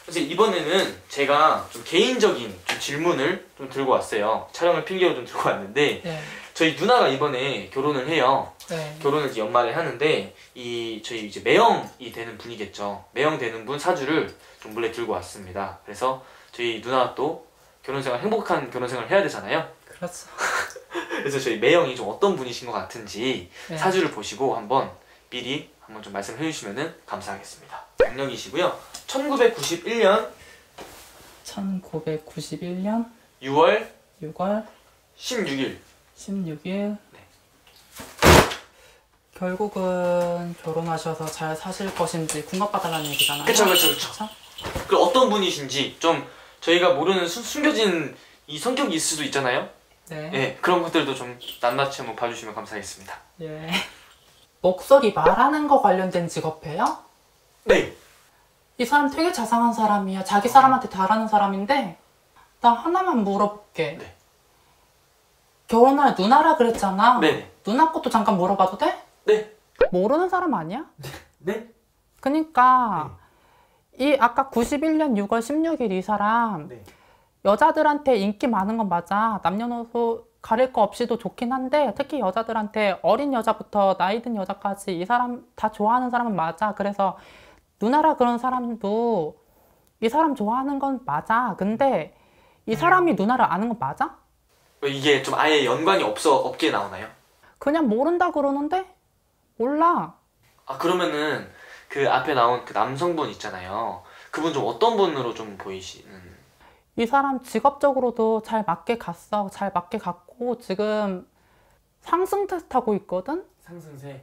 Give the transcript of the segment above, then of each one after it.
그래서 이번에는 제가 좀 개인적인 좀 질문을 좀 들고 왔어요. 촬영을 핑계로 좀 들고 왔는데 네. 저희 누나가 이번에 결혼을 해요. 네. 결혼을 이제 연말에 하는데 저희 이제 매형이 되는 분이겠죠. 매형 되는 분 사주를 좀 몰래 들고 왔습니다. 그래서 저희 누나가 또 결혼생활 행복한 결혼생활을 해야 되잖아요. 그렇죠. 그래서 저희 매형이 좀 어떤 분이신 것 같은지 네. 사주를 보시고 한번 미리 한번 좀 말씀을 해주시면 감사하겠습니다. 양력이시고요. 1991년 1991년 6월 6월 16일 16일. 네. 결국은 결혼하셔서 잘 사실 것인지 궁합봐달라는 얘기잖아요. 그쵸. 그 어떤 분이신지 좀 저희가 모르는 숨겨진 이 성격이 있을 수도 있잖아요. 네. 네, 그런 것들도 좀 낱낱이 한번 봐주시면 감사하겠습니다. 예. 목소리 말하는 거 관련된 직업이에요? 네. 이 사람 되게 자상한 사람이야. 자기 사람한테 잘하는 사람인데 나 하나만 물어볼게. 네. 결혼할 누나라 그랬잖아. 네. 누나 것도 잠깐 물어봐도 돼? 네. 모르는 사람 아니야? 네. 그니까 이 아까 91년 6월 16일 이 사람 네. 여자들한테 인기 많은 건 맞아. 남녀노소 가릴 거 없이도 좋긴 한데 특히 여자들한테 어린 여자부터 나이 든 여자까지 이 사람 다 좋아하는 사람은 맞아. 그래서 누나라 그런 사람도 이 사람 좋아하는 건 맞아. 근데 이 사람이 누나를 아는 건 맞아? 이게 좀 아예 연관이 없게 나오나요? 그냥 모른다 그러는데 몰라. 아 그러면은 그 앞에 나온 그 남성분 있잖아요. 그분 좀 어떤 분으로 좀 보이시는? 이 사람 직업적으로도 잘 맞게 갔어. 잘 맞게 갔고 지금 상승세 타고 있거든? 상승세.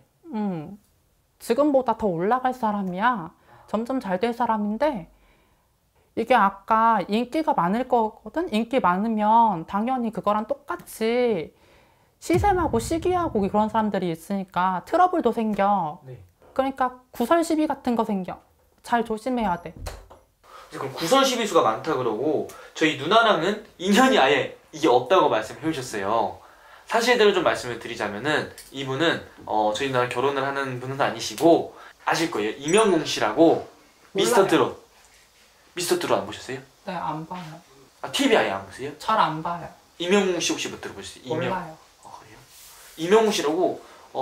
지금보다 더 올라갈 사람이야. 점점 잘 될 사람인데 이게 아까 인기가 많을 거거든? 인기 많으면 당연히 그거랑 똑같이 시샘하고 시기하고 그런 사람들이 있으니까 트러블도 생겨. 네. 그러니까 구설시비 같은 거 생겨. 잘 조심해야 돼. 그럼 구설시비수가 많다 그러고 저희 누나랑은 인연이 아예 이게 없다고 말씀해 주셨어요. 사실대로 좀 말씀을 드리자면은 이분은 저희 누나랑 결혼을 하는 분은 아니시고 아실 거예요. 이명웅 씨라고 미스터 트롯. 미스터 트롯 안 보셨어요? 네, 안 봐요. 아 TV 아예 안 보세요? 잘 안 봐요. 이명웅 씨 혹시 못 들어보셨어요? 몰라요. 그래요? 이명웅 씨라고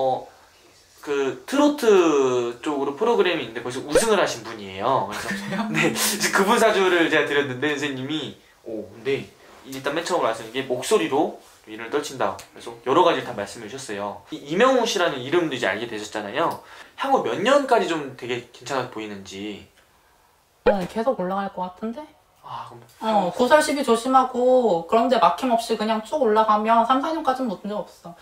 그 트로트 쪽으로 프로그램이 있는데 거기서 우승을 하신 분이에요. 그래서 네, 그분 사주를 제가 드렸는데 선생님이 근데 일단 맨 처음으로 말씀드린 게 목소리로 일을 떨친다. 그래서 여러 가지 다 말씀해 주셨어요. 이명웅 씨라는 이름도 이제 알게 되셨잖아요. 향후 몇 년까지 좀 되게 괜찮아 보이는지. 계속 올라갈 것 같은데? 그럼 구설시비 조심하고 그런데 막힘없이 그냥 쭉 올라가면 3, 4년까지는 문제 없어.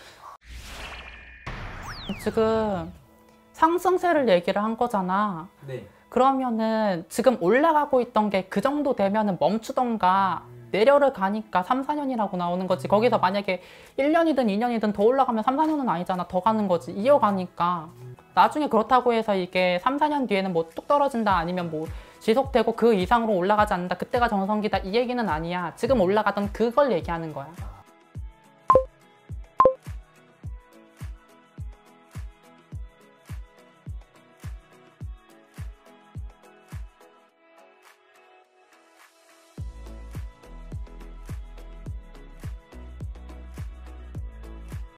지금 상승세를 얘기를 한 거잖아. 네. 그러면은 지금 올라가고 있던 게 그 정도 되면은 멈추던가 내려를 가니까 3, 4년이라고 나오는 거지. 거기서 만약에 1년이든 2년이든 더 올라가면 3, 4년은 아니잖아. 더 가는 거지. 이어가니까. 나중에 그렇다고 해서 이게 3, 4년 뒤에는 뭐 뚝 떨어진다 아니면 뭐 지속되고 그 이상으로 올라가지 않는다. 그때가 정성기다. 이 얘기는 아니야. 지금 올라가던 그걸 얘기하는 거야.